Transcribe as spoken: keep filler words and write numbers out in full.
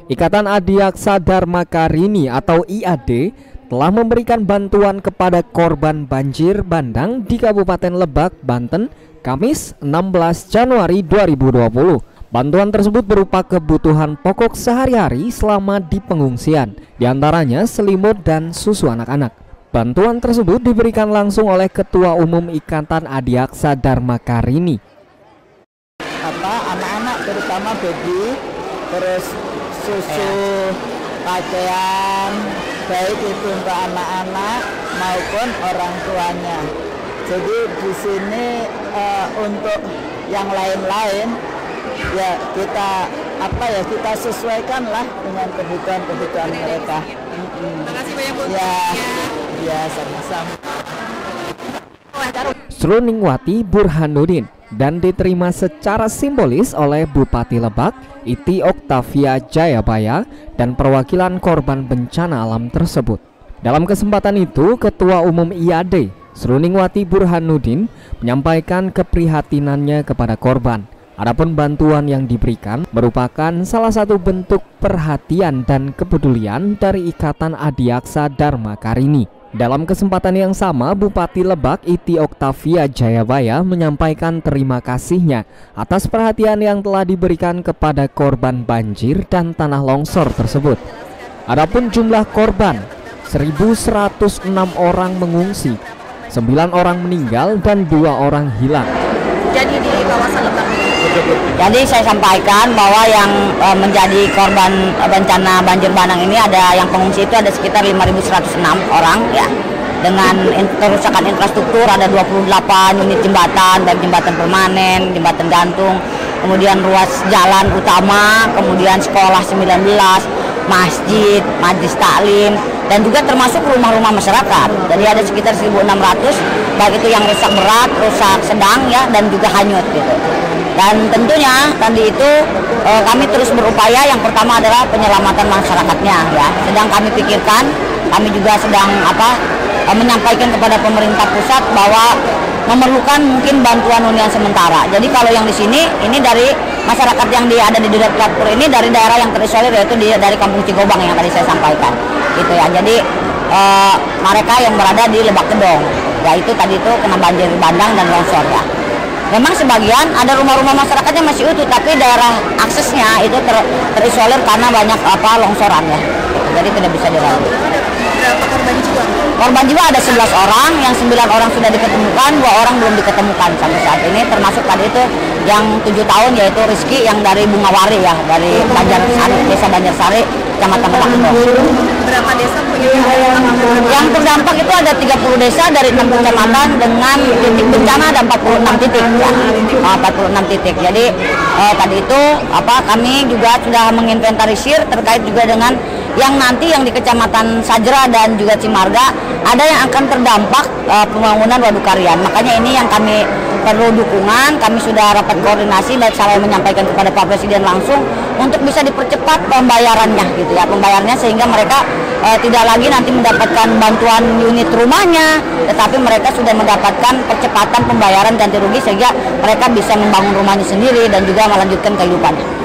Ikatan Adiaksa Dharma Karini atau I A D telah memberikan bantuan kepada korban banjir bandang di Kabupaten Lebak, Banten, Kamis enam belas Januari dua ribu dua puluh. Bantuan tersebut berupa kebutuhan pokok sehari-hari selama di pengungsian, diantaranya selimut dan susu anak-anak. Bantuan tersebut diberikan langsung oleh Ketua Umum Ikatan Adiaksa Dharma Karini. Apa anak-anak terutama baby, terus susu, pakaian, baik itu untuk anak-anak maupun orang tuanya. Jadi di sini uh, untuk yang lain-lain ya kita apa ya kita sesuaikan lah dengan kebutuhan-kebutuhan mereka. Terima kasih banyak Bu. Ya, ya sama-sama. Sruningwati Burhanuddin dan diterima secara simbolis oleh Bupati Lebak, Iti Oktavia Jayabaya, dan perwakilan korban bencana alam tersebut. Dalam kesempatan itu, Ketua Umum I A D, Sruningwati Burhanuddin, menyampaikan keprihatinannya kepada korban. Adapun bantuan yang diberikan merupakan salah satu bentuk perhatian dan kepedulian dari Ikatan Adiaksa Dharma Karini. Dalam kesempatan yang sama, Bupati Lebak Iti Oktavia Jayabaya menyampaikan terima kasihnya atas perhatian yang telah diberikan kepada korban banjir dan tanah longsor tersebut. Adapun jumlah korban, seribu seratus enam orang mengungsi, sembilan orang meninggal dan dua orang hilang. Jadi di kawasan Lebak. Jadi saya sampaikan bahwa yang e, menjadi korban e, bencana banjir bandang ini ada yang pengungsi itu ada sekitar lima ribu seratus enam orang ya. Dengan in, kerusakan infrastruktur ada dua puluh delapan unit jembatan, baik jembatan permanen, jembatan gantung, kemudian ruas jalan utama, kemudian sekolah sembilan belas, masjid, majelis taklim, dan juga termasuk rumah-rumah masyarakat. Jadi ada sekitar seribu enam ratus, baik itu yang rusak berat, rusak sedang ya, dan juga hanyut gitu. Dan tentunya tadi itu e, kami terus berupaya. Yang pertama adalah penyelamatan masyarakatnya ya. Sedang kami pikirkan, kami juga sedang apa e, menyampaikan kepada pemerintah pusat bahwa memerlukan mungkin bantuan hunian sementara. Jadi kalau yang di sini ini dari masyarakat yang di, ada di Dudat Platpur ini dari daerah yang terisolir, yaitu di, dari Kampung Cigobang yang tadi saya sampaikan gitu ya. Jadi e, mereka yang berada di Lebak Kedong, yaitu tadi itu kena banjir bandang dan longsor ya. Memang sebagian ada rumah-rumah masyarakatnya masih utuh, tapi daerah aksesnya itu ter, terisolir karena banyak apa longsoran ya. Jadi tidak bisa dilalui. Berapa korban jiwa? Korban jiwa ada sebelas orang, yang sembilan orang sudah diketemukan, dua orang belum diketemukan sampai saat ini, termasuk tadi itu yang tujuh tahun yaitu Rizky yang dari Bungawari ya, dari Banjarsari, Desa Banjarsari, Kecamatan Lebak Kedong. Berapa desa punya yang terdampak itu ada tiga puluh desa dari enam kecamatan dengan titik bencana ada empat puluh enam titik ya. empat puluh enam titik. Jadi eh, tadi itu apa kami juga sudah menginventarisir terkait juga dengan yang nanti yang di Kecamatan Sajra dan juga Cimarga ada yang akan terdampak eh, pembangunan waduk Karian. Makanya ini yang kami perlu dukungan. Kami sudah rapat koordinasi dan saya menyampaikan kepada Pak Presiden langsung untuk bisa dipercepat pembayarannya gitu ya, pembayarannya sehingga mereka e, tidak lagi nanti mendapatkan bantuan unit rumahnya, tetapi mereka sudah mendapatkan percepatan pembayaran ganti rugi sehingga mereka bisa membangun rumahnya sendiri dan juga melanjutkan kehidupannya.